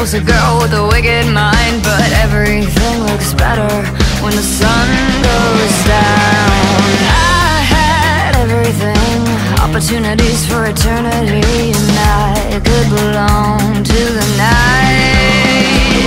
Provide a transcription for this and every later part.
was a girl with a wicked mind, but everything looks better when the sun goes down. I had everything, opportunities for eternity, and I could belong to the night.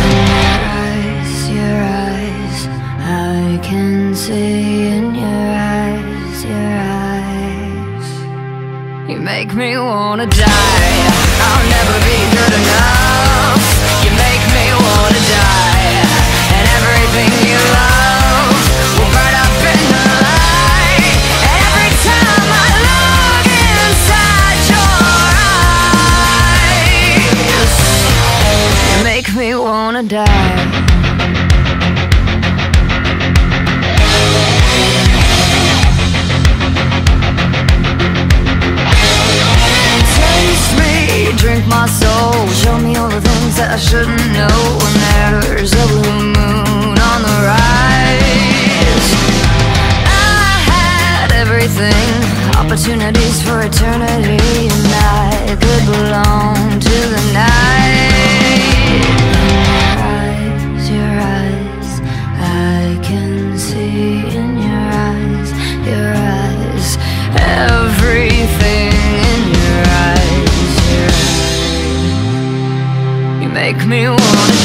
Your eyes, I can see in your eyes, your eyes. You make me wanna die. I'll never be good enough. You make me wanna die. And everything you love will burn up in the light. And every time I look inside your eyes, you make me wanna die. Drink my soul, show me all the things that I shouldn't know. When there's a blue moon on the rise, I had everything, opportunities for eternity, and I could belong to the night. Your eyes, I can see in your eyes, your eyes, everything in your eyes. Make me wanna